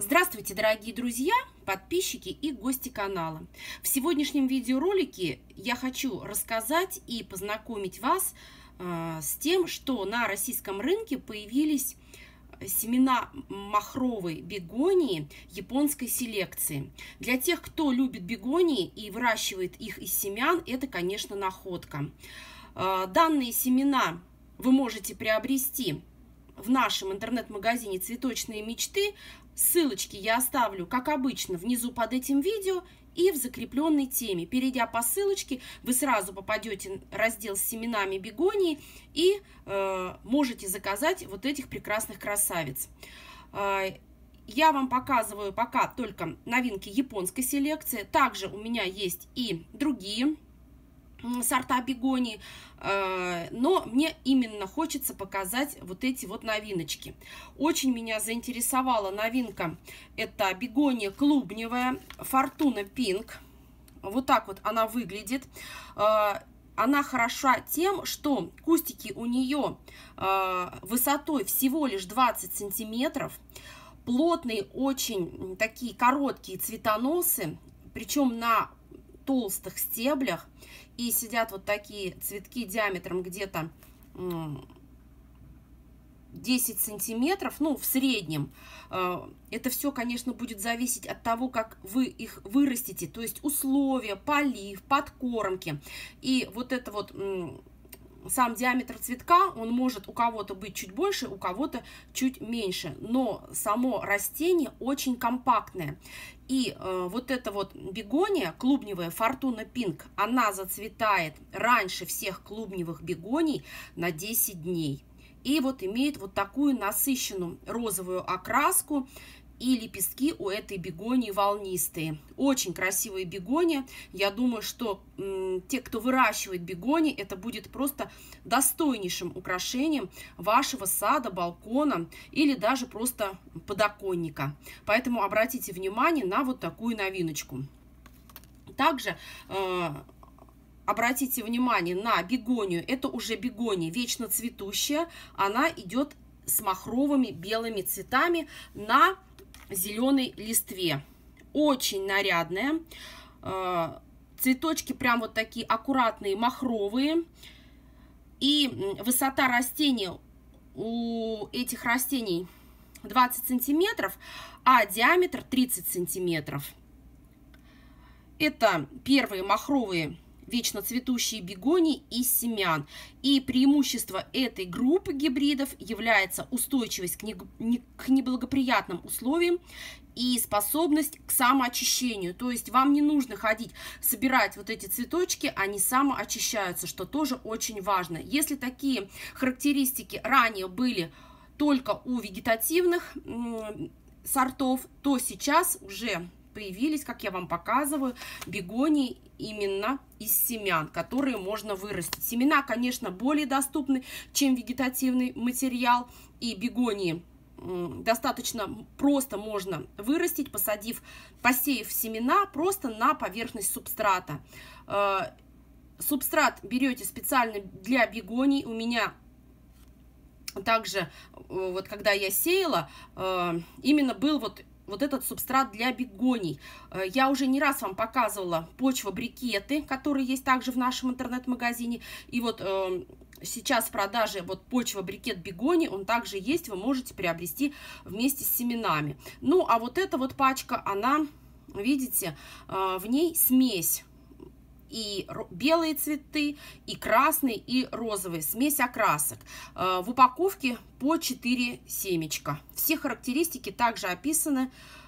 Здравствуйте, дорогие друзья, подписчики и гости канала. В сегодняшнем видеоролике я хочу рассказать и познакомить вас с тем, что на российском рынке появились семена махровой бегонии японской селекции. Для тех, кто любит бегонии и выращивает их из семян, это, конечно, находка. Данные семена вы можете приобрести в нашем интернет-магазине «Цветочные мечты». Ссылочки я оставлю, как обычно, внизу под этим видео и в закрепленной теме. Перейдя по ссылочке, вы сразу попадете в раздел с семенами бегонии и можете заказать вот этих прекрасных красавиц. Я вам показываю пока только новинки японской селекции. Также у меня есть и другие сорта бегонии, но мне именно хочется показать вот эти вот новиночки. Очень меня заинтересовала новинка, это бегония клубневая Fortuna Pink. Вот так вот она выглядит. Она хороша тем, что кустики у нее высотой всего лишь 20 сантиметров, плотные, очень такие короткие цветоносы, причем на толстых стеблях, и сидят вот такие цветки диаметром где-то 10 сантиметров, ну, в среднем. Это все, конечно, будет зависеть от того, как вы их вырастите, то есть условия, полив, подкормки. И вот это вот сам диаметр цветка, он может у кого-то быть чуть больше, у кого-то чуть меньше, но само растение очень компактное. И вот эта вот бегония клубневая Fortuna Pink, она зацветает раньше всех клубневых бегоний на 10 дней. И вот имеет вот такую насыщенную розовую окраску. И лепестки у этой бегонии волнистые. Очень красивые бегония. Я думаю, что те, кто выращивает бегонии, это будет просто достойнейшим украшением вашего сада, балкона или даже просто подоконника. Поэтому обратите внимание на вот такую новиночку. Также обратите внимание на бегонию. Это уже бегония вечно цветущая. Она идет с махровыми белыми цветами на зеленой листве. Очень нарядная. Цветочки прям вот такие аккуратные, махровые. И высота растения у этих растений 20 сантиметров, а диаметр 30 сантиметров. Это первые махровые вечно цветущие бегонии из семян. И преимущество этой группы гибридов является устойчивость к неблагоприятным условиям и способность к самоочищению. То есть вам не нужно ходить собирать вот эти цветочки, они самоочищаются, что тоже очень важно. Если такие характеристики ранее были только у вегетативных сортов, то сейчас уже появились, как я вам показываю, бегонии именно из семян, которые можно вырастить. Семена, конечно, более доступны, чем вегетативный материал, и бегонии достаточно просто можно вырастить, посеяв семена просто на поверхность субстрата. Субстрат берете специально для бегоний. У меня также, вот когда я сеяла, именно был вот этот субстрат для бегоний. Я уже не раз вам показывала почва-брикеты, которые есть также в нашем интернет-магазине. И вот сейчас в продаже вот почва-брикет бегоний, он также есть, вы можете приобрести вместе с семенами. Ну, а вот эта вот пачка, она, видите, в ней смесь. И белые цветы, и красные, и розовые. Смесь окрасок. В упаковке по 4 семечка. Все характеристики также описаны.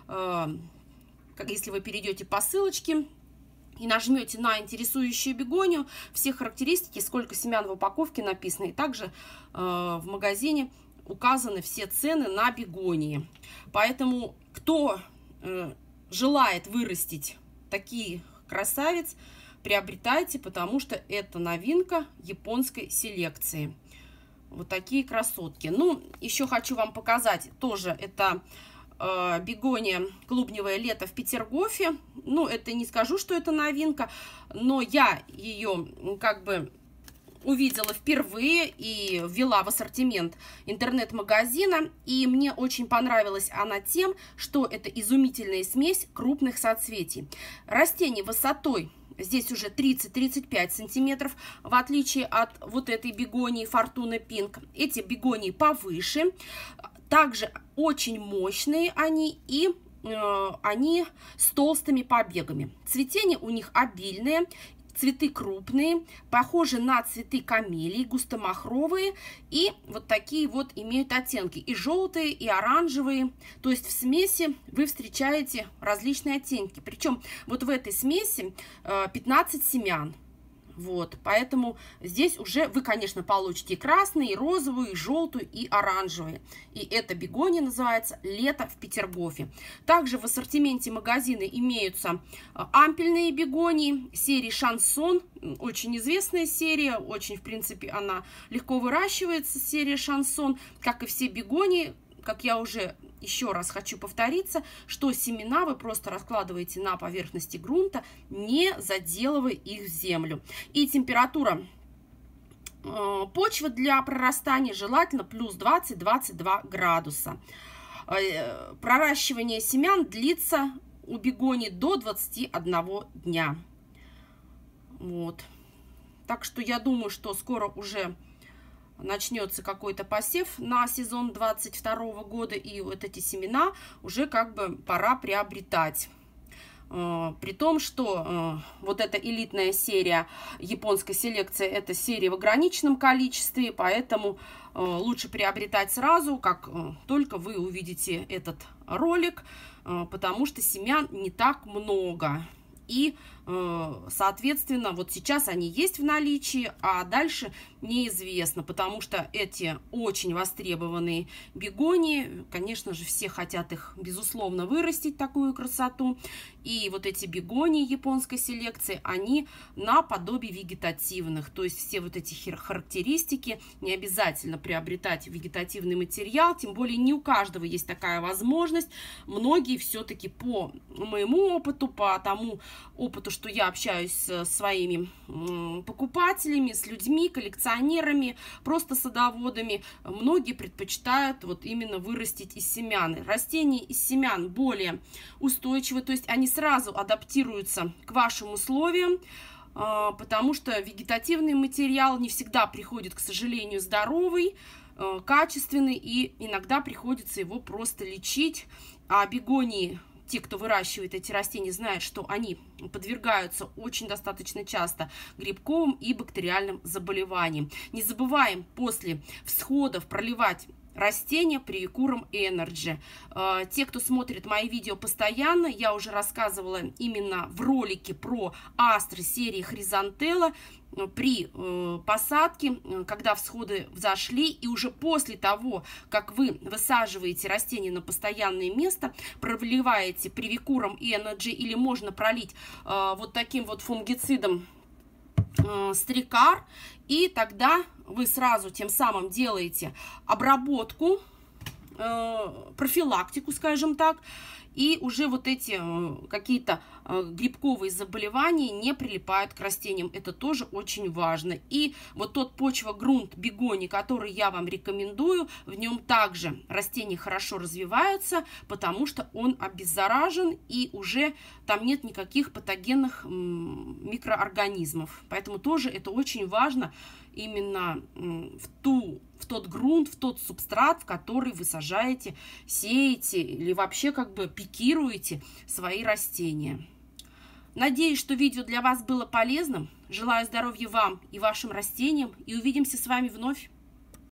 Если вы перейдете по ссылочке и нажмете на интересующую бегонию, все характеристики, сколько семян в упаковке написано. И также в магазине указаны все цены на бегонии. Поэтому, кто желает вырастить такие красавиц, приобретайте, потому что это новинка японской селекции. Вот такие красотки. Ну, еще хочу вам показать, тоже это бегония клубневое лето в Петергофе. Ну, это не скажу, что это новинка, но я ее как бы увидела впервые и ввела в ассортимент интернет-магазина. И мне очень понравилась она тем, что это изумительная смесь крупных соцветий. Растение высотой здесь уже 30-35 сантиметров, в отличие от вот этой бегонии Fortuna Pink. Эти бегонии повыше, также очень мощные они и они с толстыми побегами. Цветение у них обильное. Цветы крупные, похожи на цветы камелии, густомахровые, и вот такие вот имеют оттенки, и желтые, и оранжевые. То есть в смеси вы встречаете различные оттенки. Причем вот в этой смеси 15 семян. Вот, поэтому здесь уже вы, конечно, получите и красные, и розовые, и желтую, и оранжевые. И эта бегония называется «Лето в Петергофе». Также в ассортименте магазина имеются ампельные бегонии серии «Шансон». Очень известная серия, очень, в принципе, она легко выращивается, серия «Шансон», как и все бегонии. Как я уже еще раз хочу повториться, что семена вы просто раскладываете на поверхности грунта, не заделывая их в землю. И температура почвы для прорастания желательно плюс 20-22 градуса. Проращивание семян длится у бегонии до 21 дня. Вот. Так что я думаю, что скоро уже начнется какой-то посев на сезон 22 года, и вот эти семена уже как бы пора приобретать. При том, что вот эта элитная серия японской селекции, это серия в ограниченном количестве, поэтому лучше приобретать сразу, как только вы увидите этот ролик, потому что семян не так много. И, соответственно, вот сейчас они есть в наличии, а дальше неизвестно, потому что эти очень востребованные бегонии, конечно же, все хотят их, безусловно, вырастить, такую красоту. И вот эти бегонии японской селекции, они наподобие вегетативных, то есть все вот эти характеристики, не обязательно приобретать вегетативный материал, тем более не у каждого есть такая возможность. Многие все-таки по моему опыту, по тому опыту, что я общаюсь с своими покупателями, с людьми, коллекционерами, просто садоводами, многие предпочитают вот именно вырастить из семян. Растения из семян более устойчивы, то есть они сразу адаптируются к вашим условиям, потому что вегетативный материал не всегда приходит, к сожалению, здоровый, качественный, и иногда приходится его просто лечить. А бегонии, те, кто выращивает эти растения, знают, что они подвергаются очень достаточно часто грибковым и бактериальным заболеваниям. Не забываем после всходов проливать растения Привикурум Energy. Те, кто смотрит мои видео постоянно, я уже рассказывала именно в ролике про астры серии Хризантелла. При посадке, когда всходы взошли, и уже после того, как вы высаживаете растение на постоянное место, проливаете Привикурум Energy, или можно пролить вот таким вот фунгицидом Стрикар, и тогда вы сразу тем самым делаете обработку, профилактику, скажем так, и уже вот эти какие-то грибковые заболевания не прилипают к растениям. Это тоже очень важно. И вот тот почва-грунт бегонии, который я вам рекомендую, в нем также растения хорошо развиваются, потому что он обеззаражен, и уже там нет никаких патогенных микроорганизмов. Поэтому тоже это очень важно именно в тот грунт, в тот субстрат, в который вы сажаете, сеете или вообще как бы пикируете свои растения. Надеюсь, что видео для вас было полезным. Желаю здоровья вам и вашим растениям, и увидимся с вами вновь.